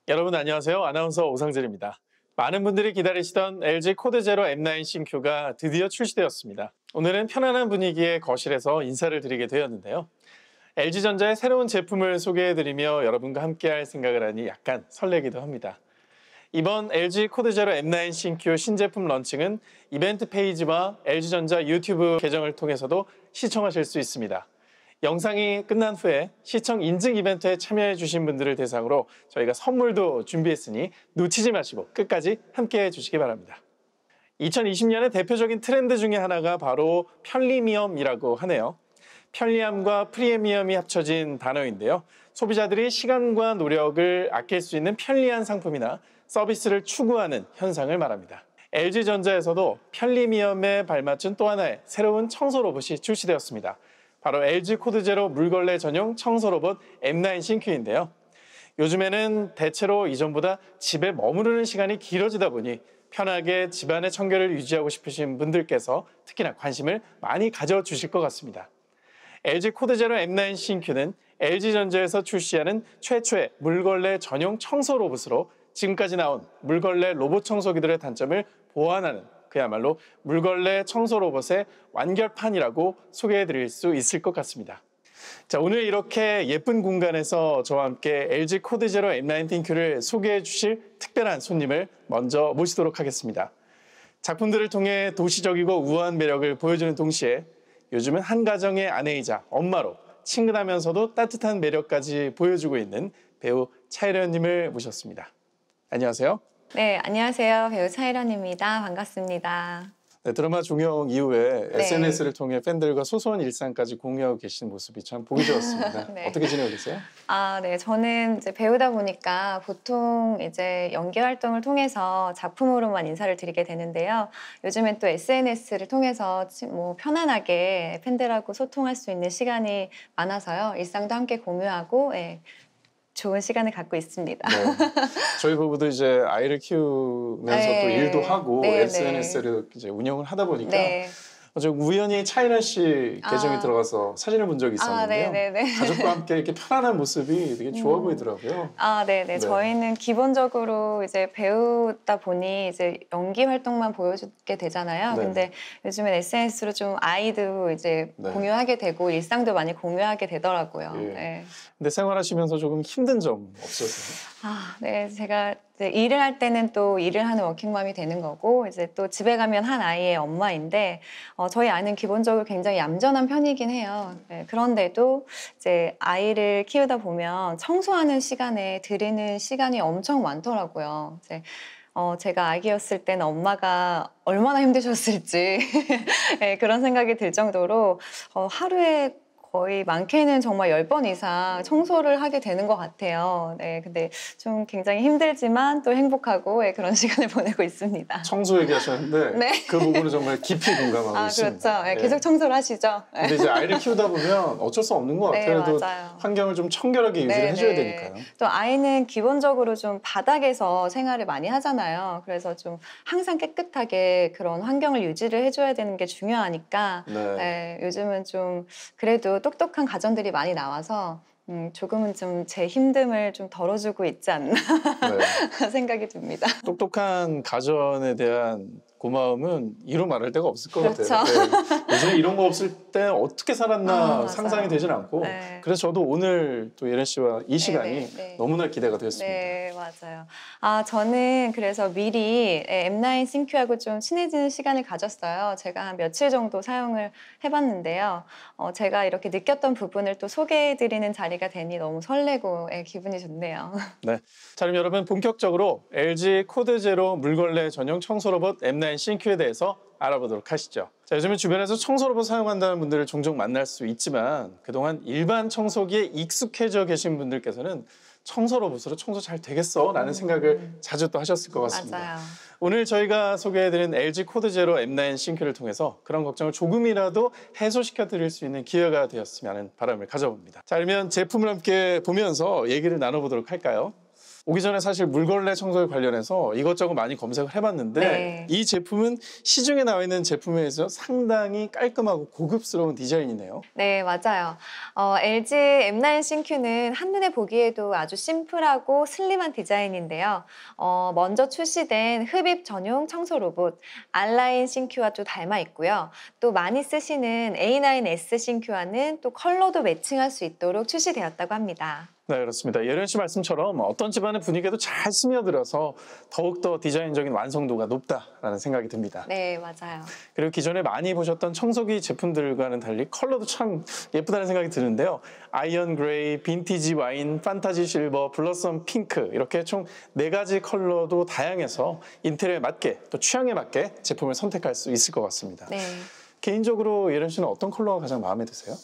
여러분 안녕하세요. 아나운서 오상진입니다. 많은 분들이 기다리시던 LG 코드 제로 M9 신큐가 드디어 출시되었습니다. 오늘은 편안한 분위기의 거실에서 인사를 드리게 되었는데요. LG전자의 새로운 제품을 소개해드리며 여러분과 함께할 생각을 하니 약간 설레기도 합니다. 이번 LG 코드 제로 M9 신큐 신제품 런칭은 이벤트 페이지와 LG전자 유튜브 계정을 통해서도 시청하실 수 있습니다. 영상이 끝난 후에 시청 인증 이벤트에 참여해 주신 분들을 대상으로 저희가 선물도 준비했으니 놓치지 마시고 끝까지 함께해 주시기 바랍니다. 2020년의 대표적인 트렌드 중에 하나가 바로 편리미엄이라고 하네요. 편리함과 프리미엄이 합쳐진 단어인데요. 소비자들이 시간과 노력을 아낄 수 있는 편리한 상품이나 서비스를 추구하는 현상을 말합니다. LG전자에서도 편리미엄에 발맞춘 또 하나의 새로운 청소 로봇이 출시되었습니다. 바로 LG 코드 제로 물걸레 전용 청소 로봇 M9 신큐인데요. 요즘에는 대체로 이전보다 집에 머무르는 시간이 길어지다 보니 편하게 집안의 청결을 유지하고 싶으신 분들께서 특히나 관심을 많이 가져주실 것 같습니다. LG 코드 제로 M9 신큐는 LG전자에서 출시하는 최초의 물걸레 전용 청소 로봇으로 지금까지 나온 물걸레 로봇 청소기들의 단점을 보완하는 그야말로 물걸레 청소 로봇의 완결판이라고 소개해드릴 수 있을 것 같습니다. 자, 오늘 이렇게 예쁜 공간에서 저와 함께 LG 코드 제로 M9 신큐를 소개해 주실 특별한 손님을 먼저 모시도록 하겠습니다. 작품들을 통해 도시적이고 우아한 매력을 보여주는 동시에 요즘은 한 가정의 아내이자 엄마로 친근하면서도 따뜻한 매력까지 보여주고 있는 배우 차혜련님을 모셨습니다. 안녕하세요. 네, 안녕하세요. 배우 차혜련입니다. 반갑습니다. 네, 드라마 종영 이후에 네. SNS를 통해 팬들과 소소한 일상까지 공유하고 계신 모습이 참 보기 좋았습니다. 네. 어떻게 지내고 계세요? 네. 저는 이제 배우다 보니까 보통 이제 연기 활동을 통해서 작품으로만 인사를 드리게 되는데요. 요즘엔 또 SNS를 통해서 뭐 편안하게 팬들하고 소통할 수 있는 시간이 많아서요. 일상도 함께 공유하고, 예, 좋은 시간을 갖고 있습니다. 네. 저희 부부도 이제 아이를 키우면서 또 네. 일도 하고 네, SNS를 이제 운영을 하다 보니까 네. 어제 우연히 차이나 씨 계정에 아. 들어가서 사진을 본 적이 있었는데요. 네네네. 가족과 함께 이렇게 편안한 모습이 되게 좋아 보이더라고요. 네네. 네. 저희는 기본적으로 이제 배우다 보니 이제 연기 활동만 보여주게 되잖아요. 네. 근데 요즘엔 SNS로 좀 아이도 이제 네. 공유하게 되고 일상도 많이 공유하게 되더라고요. 예. 네. 근데 생활하시면서 조금 힘든 점 없으세요? 네. 제가 이제 일을 할 때는 또 일을 하는 워킹맘이 되는 거고, 이제 또 집에 가면 한 아이의 엄마인데, 저희 아이는 기본적으로 굉장히 얌전한 편이긴 해요. 네, 그런데도 이제 아이를 키우다 보면 청소하는 시간에 들이는 시간이 엄청 많더라고요. 이제 제가 아기였을 때는 엄마가 얼마나 힘드셨을지 네, 그런 생각이 들 정도로 하루에 거의 많게는 정말 10번 이상 청소를 하게 되는 것 같아요. 네, 근데 좀 굉장히 힘들지만 또 행복하고, 예, 그런 시간을 보내고 있습니다. 청소 얘기하셨는데 네. 그 부분은 정말 깊이 공감하고 있습니다. 그렇죠. 예, 예. 계속 청소를 하시죠. 예. 근데 이제 아이를 키우다 보면 어쩔 수 없는 것 네, 같아요. 그래도 맞아요. 환경을 좀 청결하게 유지를 해줘야 되니까요. 또 아이는 기본적으로 좀 바닥에서 생활을 많이 하잖아요. 그래서 좀 항상 깨끗하게 그런 환경을 유지를 해줘야 되는 게 중요하니까, 네. 요즘은 좀 그래도 똑똑한 가정들이 많이 나와서 조금은 좀 제 힘듦을 좀 덜어주고 있지 않나 네. 생각이 듭니다. 똑똑한 가전에 대한 고마움은 이루 말할 데가 없을 것 그렇죠. 같아요. 네. 예전에 이런 거 없을 때 어떻게 살았나 맞아요. 상상이 되진 않고 네. 그래서 저도 오늘 또 예련 씨와 이 시간이 네. 너무나 기대가 되었습니다. 네, 맞아요. 저는 그래서 미리 M9 신큐하고 좀 친해지는 시간을 가졌어요. 제가 한 며칠 정도 사용을 해봤는데요. 제가 이렇게 느꼈던 부분을 또 소개해드리는 자리가 되니 너무 설레고, 기분이 좋네요. 네. 자, 그럼 여러분 본격적으로 LG 코드 제로 물걸레 전용 청소 로봇 M9 신큐에 대해서 알아보도록 하시죠. 자, 요즘은 주변에서 청소 로봇 사용한다는 분들을 종종 만날 수 있지만 그동안 일반 청소기에 익숙해져 계신 분들께서는 청소 로봇으로 청소 잘 되겠어? 라는 생각을 자주 또 하셨을 것 같습니다. 맞아요. 오늘 저희가 소개해드린 LG 코드 제로 M9 신큐를 통해서 그런 걱정을 조금이라도 해소시켜 드릴 수 있는 기회가 되었으면 하는 바람을 가져봅니다. 자, 그러면 제품을 함께 보면서 얘기를 나눠보도록 할까요? 오기 전에 사실 물걸레 청소에 관련해서 이것저것 많이 검색을 해봤는데 네. 이 제품은 시중에 나와 있는 제품에 비해서 상당히 깔끔하고 고급스러운 디자인이네요. 네, 맞아요. LG M9 신큐는 한눈에 보기에도 아주 심플하고 슬림한 디자인인데요. 먼저 출시된 흡입 전용 청소 로봇 알라인 신큐와 또 닮아 있고요. 또 많이 쓰시는 A9S 신큐와는 또 컬러도 매칭할 수 있도록 출시되었다고 합니다. 네, 그렇습니다. 예련 씨 말씀처럼 어떤 집안의 분위기에도 잘 스며들어서 더욱더 디자인적인 완성도가 높다라는 생각이 듭니다. 네, 맞아요. 그리고 기존에 많이 보셨던 청소기 제품들과는 달리 컬러도 참 예쁘다는 생각이 드는데요. 아이언 그레이, 빈티지 와인, 판타지 실버, 블러썸 핑크 이렇게 총 4가지 컬러도 다양해서 인테리어에 맞게 또 취향에 맞게 제품을 선택할 수 있을 것 같습니다. 네. 개인적으로 예련 씨는 어떤 컬러가 가장 마음에 드세요?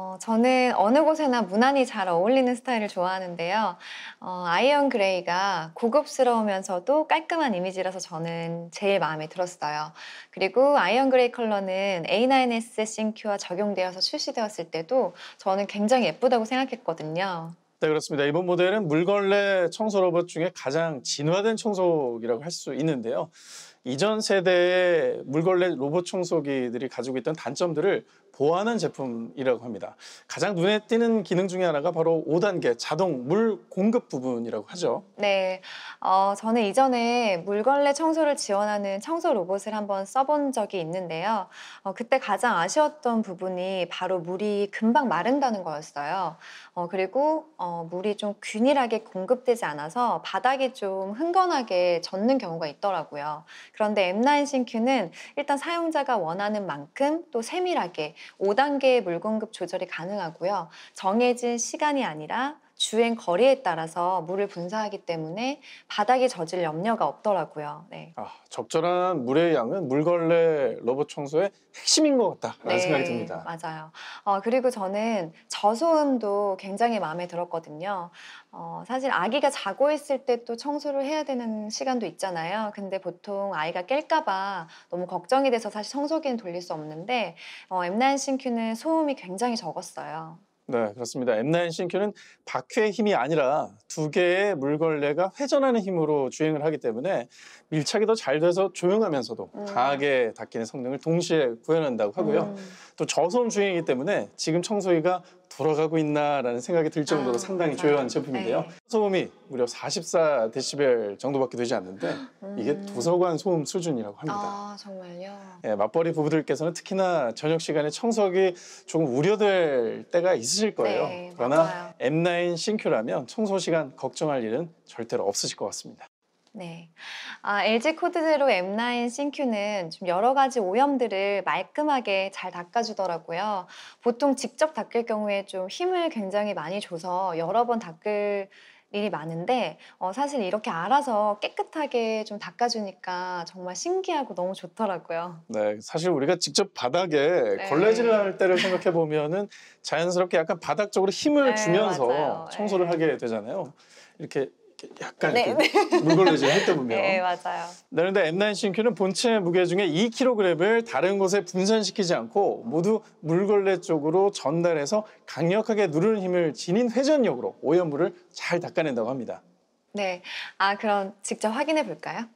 저는 어느 곳에나 무난히 잘 어울리는 스타일을 좋아하는데요. 아이언 그레이가 고급스러우면서도 깔끔한 이미지라서 저는 제일 마음에 들었어요. 그리고 아이언 그레이 컬러는 A9S 신큐와 적용되어서 출시되었을 때도 저는 굉장히 예쁘다고 생각했거든요. 네, 그렇습니다. 이번 모델은 물걸레 청소 로봇 중에 가장 진화된 청소기라고 할 수 있는데요. 이전 세대의 물걸레 로봇 청소기들이 가지고 있던 단점들을 보완한 제품이라고 합니다. 가장 눈에 띄는 기능 중에 하나가 바로 5단계 자동 물 공급 부분이라고 하죠. 네, 저는 이전에 물걸레 청소를 지원하는 청소 로봇을 한번 써본 적이 있는데요. 그때 가장 아쉬웠던 부분이 바로 물이 금방 마른다는 거였어요. 그리고 물이 좀 균일하게 공급되지 않아서 바닥이 좀 흥건하게 젖는 경우가 있더라고요. 그런데 M9 신큐는 일단 사용자가 원하는 만큼 또 세밀하게 5단계의 물 공급 조절이 가능하고요. 정해진 시간이 아니라 주행 거리에 따라서 물을 분사하기 때문에 바닥이 젖을 염려가 없더라고요. 네. 적절한 물의 양은 물걸레 로봇 청소의 핵심인 것 같다라는 생각이 듭니다. 맞아요. 그리고 저는 저소음도 굉장히 마음에 들었거든요. 사실 아기가 자고 있을 때 또 청소를 해야 되는 시간도 있잖아요. 근데 보통 아이가 깰까봐 너무 걱정이 돼서 사실 청소기는 돌릴 수 없는데 M9 신큐는 소음이 굉장히 적었어요. 네, 그렇습니다. M9 신큐는 바퀴의 힘이 아니라 2개의 물걸레가 회전하는 힘으로 주행을 하기 때문에 밀착이 더 잘 돼서 조용하면서도 강하게 닦이는 성능을 동시에 구현한다고 하고요. 또 저소음 주행이기 때문에 지금 청소기가 돌아가고 있나라는 생각이 들 정도로 상당히 조용한 제품인데요. 네. 소음이 무려 44데시벨 정도밖에 되지 않는데 이게 도서관 소음 수준이라고 합니다. 정말요? 네, 맞벌이 부부들께서는 특히나 저녁 시간에 청소기 조금 우려될 때가 있으실 거예요. 네, 그러나 맞아요. M9 신큐라면 청소 시간 걱정할 일은 절대로 없으실 것 같습니다. 네. LG 코드제로 M9 신큐는 좀 여러 가지 오염들을 말끔하게 잘 닦아주더라고요. 보통 직접 닦을 경우에 좀 힘을 굉장히 많이 줘서 여러 번 닦을 일이 많은데 사실 이렇게 알아서 깨끗하게 좀 닦아주니까 정말 신기하고 너무 좋더라고요. 네, 사실 우리가 직접 바닥에 네. 걸레질을 할 때를 생각해 보면은 자연스럽게 약간 바닥 쪽으로 힘을 네, 주면서 맞아요. 청소를 네. 하게 되잖아요. 이렇게 약간 네, 이렇게 물걸레질 할 때 보면. 네, 맞아요. 네, 그런데 M9 신큐는 본체 무게 중에 2kg을 다른 곳에 분산시키지 않고 모두 물걸레 쪽으로 전달해서 강력하게 누르는 힘을 지닌 회전력으로 오염물을 잘 닦아낸다고 합니다. 네. 그럼 직접 확인해 볼까요?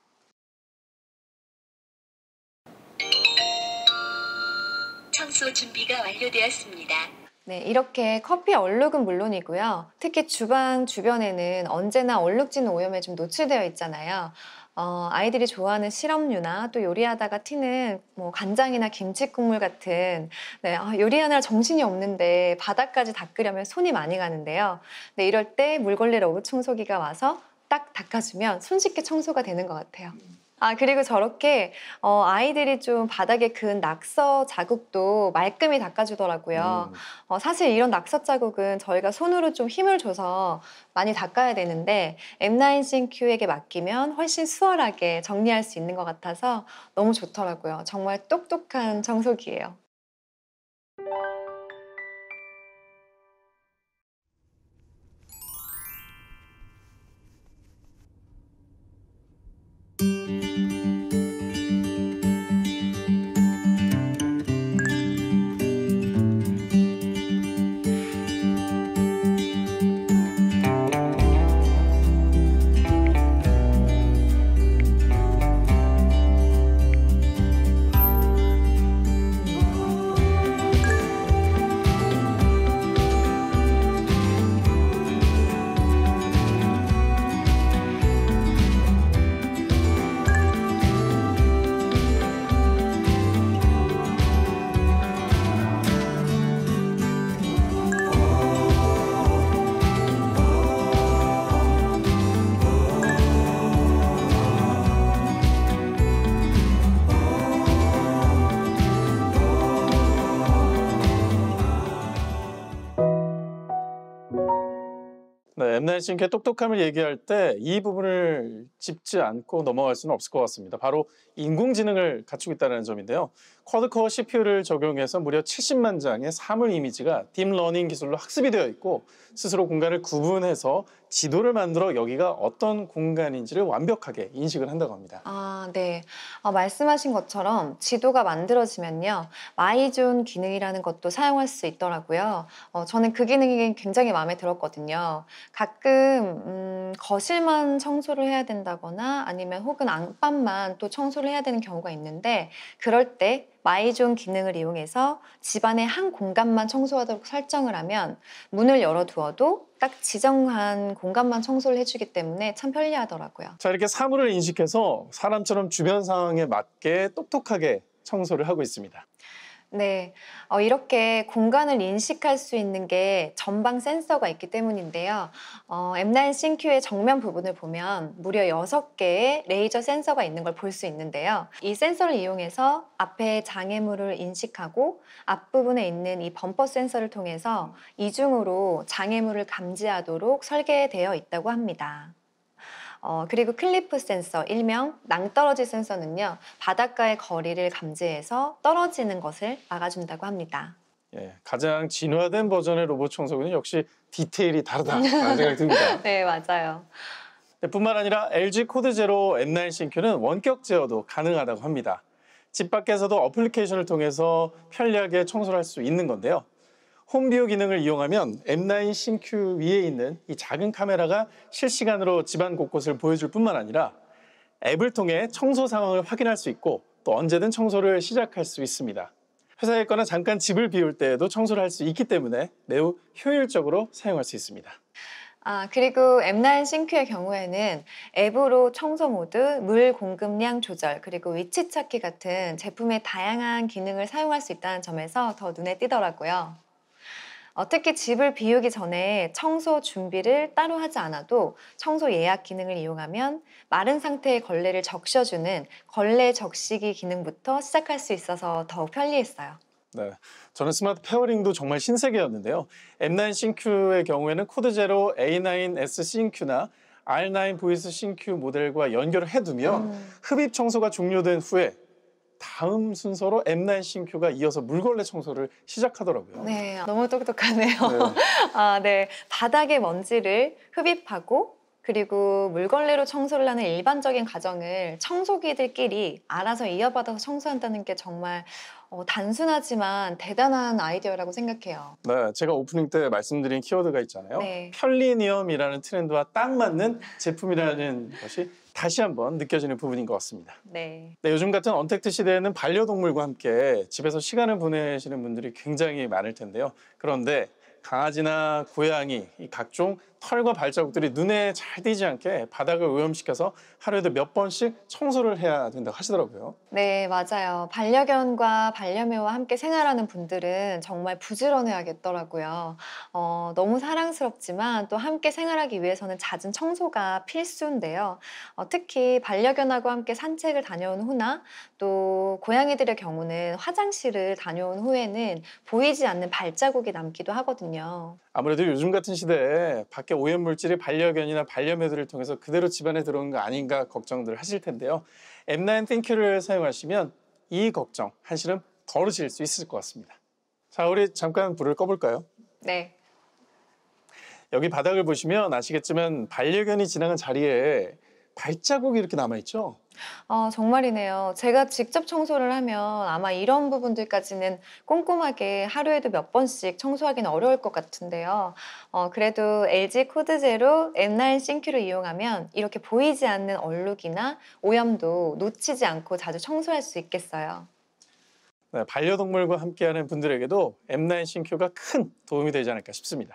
청소 준비가 완료되었습니다. 네, 이렇게 커피 얼룩은 물론이고요. 특히 주방 주변에는 언제나 얼룩진 오염에 좀 노출되어 있잖아요. 아이들이 좋아하는 시럽류나 또 요리하다가 튀는 뭐 간장이나 김치 국물 같은 요리하느라 정신이 없는데 바닥까지 닦으려면 손이 많이 가는데요. 네, 이럴 때 물걸레 로봇 청소기가 와서 딱 닦아주면 손쉽게 청소가 되는 것 같아요. 그리고 저렇게 아이들이 좀 바닥에 그은 낙서 자국도 말끔히 닦아주더라고요. 사실 이런 낙서 자국은 저희가 손으로 좀 힘을 줘서 많이 닦아야 되는데 M9 신큐에게 맡기면 훨씬 수월하게 정리할 수 있는 것 같아서 너무 좋더라고요. 정말 똑똑한 청소기예요. 네, M9 싱크의 똑똑함을 얘기할 때 이 부분을 짚지 않고 넘어갈 수는 없을 것 같습니다. 바로 인공지능을 갖추고 있다는 점인데요. 쿼드코어 CPU를 적용해서 무려 70만 장의 사물 이미지가 딥러닝 기술로 학습이 되어 있고 스스로 공간을 구분해서 지도를 만들어 여기가 어떤 공간인지를 완벽하게 인식을 한다고 합니다. 네. 말씀하신 것처럼 지도가 만들어지면요. 마이존 기능이라는 것도 사용할 수 있더라고요. 저는 그 기능이 굉장히 마음에 들었거든요. 가끔 거실만 청소를 해야 된다거나 아니면 혹은 안방만 또 청소를 해야 되는 경우가 있는데 그럴 때 마이존 기능을 이용해서 집안의 한 공간만 청소하도록 설정을 하면 문을 열어두어도 딱 지정한 공간만 청소를 해주기 때문에 참 편리하더라고요. 자, 이렇게 사물을 인식해서 사람처럼 주변 상황에 맞게 똑똑하게 청소를 하고 있습니다. 네, 이렇게 공간을 인식할 수 있는 게 전방 센서가 있기 때문인데요. M9 싱큐의 정면 부분을 보면 무려 6개의 레이저 센서가 있는 걸 볼 수 있는데요. 이 센서를 이용해서 앞에 장애물을 인식하고 앞부분에 있는 이 범퍼 센서를 통해서 이중으로 장애물을 감지하도록 설계되어 있다고 합니다. 그리고 클리프 센서, 일명 낭떠러지 센서는요. 바닷가의 거리를 감지해서 떨어지는 것을 막아준다고 합니다. 예, 가장 진화된 버전의 로봇 청소기는 역시 디테일이 다르다라는 생각이 듭니다. 네, 맞아요. 뿐만 아니라 LG 코드 제로 M9 싱큐는 원격 제어도 가능하다고 합니다. 집 밖에서도 어플리케이션을 통해서 편리하게 청소를 할 수 있는 건데요. 홈뷰 기능을 이용하면 M9 싱큐 위에 있는 이 작은 카메라가 실시간으로 집안 곳곳을 보여줄 뿐만 아니라 앱을 통해 청소 상황을 확인할 수 있고 또 언제든 청소를 시작할 수 있습니다. 회사에 있거나 잠깐 집을 비울 때에도 청소를 할 수 있기 때문에 매우 효율적으로 사용할 수 있습니다. 그리고 M9 싱크의 경우에는 앱으로 청소 모드, 물 공급량 조절, 그리고 위치 찾기 같은 제품의 다양한 기능을 사용할 수 있다는 점에서 더 눈에 띄더라고요. 특히 집을 비우기 전에 청소 준비를 따로 하지 않아도 청소 예약 기능을 이용하면 마른 상태의 걸레를 적셔주는 걸레 적시기 기능부터 시작할 수 있어서 더욱 편리했어요. 네, 저는 스마트 페어링도 정말 신세계였는데요. M9 싱큐의 경우에는 코드 제로 A9S 싱큐나 R9 보이스 싱큐 모델과 연결을 해두면 흡입 청소가 종료된 후에 다음 순서로 M9 싱큐가 이어서 물걸레 청소를 시작하더라고요. 네, 너무 똑똑하네요. 네. 네, 바닥의 먼지를 흡입하고 그리고 물걸레로 청소를 하는 일반적인 과정을 청소기들끼리 알아서 이어받아서 청소한다는 게 정말 단순하지만 대단한 아이디어라고 생각해요. 네, 제가 오프닝 때 말씀드린 키워드가 있잖아요. 네. 편리니엄이라는 트렌드와 딱 맞는 제품이라는 것이 다시 한번 느껴지는 부분인 것 같습니다. 네. 네, 요즘 같은 언택트 시대에는 반려동물과 함께 집에서 시간을 보내시는 분들이 굉장히 많을 텐데요. 그런데 강아지나 고양이, 이 각종 털과 발자국들이 눈에 잘 띄지 않게 바닥을 오염시켜서 하루에도 몇 번씩 청소를 해야 된다고 하시더라고요. 네, 맞아요. 반려견과 반려묘와 함께 생활하는 분들은 정말 부지런해야겠더라고요. 너무 사랑스럽지만 또 함께 생활하기 위해서는 잦은 청소가 필수인데요. 특히 반려견하고 함께 산책을 다녀온 후나 또 고양이들의 경우는 화장실을 다녀온 후에는 보이지 않는 발자국이 남기도 하거든요. 아무래도 요즘 같은 시대에 밖에 오염물질이 반려견이나 반려묘들을 통해서 그대로 집안에 들어오는 거 아닌가 걱정들 하실 텐데요. M9 띵큐를 사용하시면 이 걱정 한시름 덜으실 수 있을 것 같습니다. 자, 우리 잠깐 불을 꺼볼까요? 네. 여기 바닥을 보시면 아시겠지만 반려견이 지나간 자리에 발자국이 이렇게 남아있죠? 정말이네요. 제가 직접 청소를 하면 아마 이런 부분들까지는 꼼꼼하게 하루에도 몇 번씩 청소하기는 어려울 것 같은데요. 그래도 LG 코드 제로 M9 싱크를 이용하면 이렇게 보이지 않는 얼룩이나 오염도 놓치지 않고 자주 청소할 수 있겠어요. 네, 반려동물과 함께하는 분들에게도 M9 싱큐가 큰 도움이 되지 않을까 싶습니다.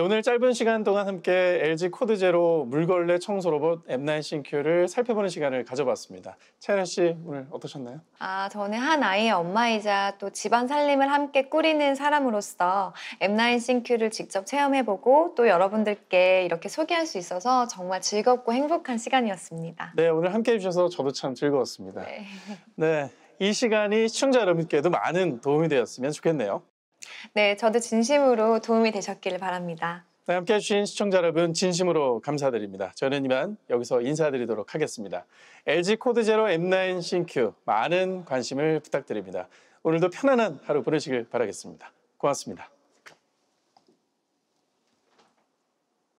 오늘 짧은 시간 동안 함께 LG 코드 제로 물걸레 청소 로봇 M9 신큐를 살펴보는 시간을 가져봤습니다. 차연아 씨 오늘 어떠셨나요? 저는 한 아이의 엄마이자 또 집안 살림을 함께 꾸리는 사람으로서 M9 싱큐를 직접 체험해보고 또 여러분들께 이렇게 소개할 수 있어서 정말 즐겁고 행복한 시간이었습니다. 네, 오늘 함께 해주셔서 저도 참 즐거웠습니다. 네. 네, 이 시간이 시청자 여러분께도 많은 도움이 되었으면 좋겠네요. 네, 저도 진심으로 도움이 되셨기를 바랍니다. 네, 함께해 주신 시청자 여러분 진심으로 감사드립니다. 저는 이만 여기서 인사드리도록 하겠습니다. LG 코드 제로 M9 신큐 많은 관심을 부탁드립니다. 오늘도 편안한 하루 보내시길 바라겠습니다. 고맙습니다.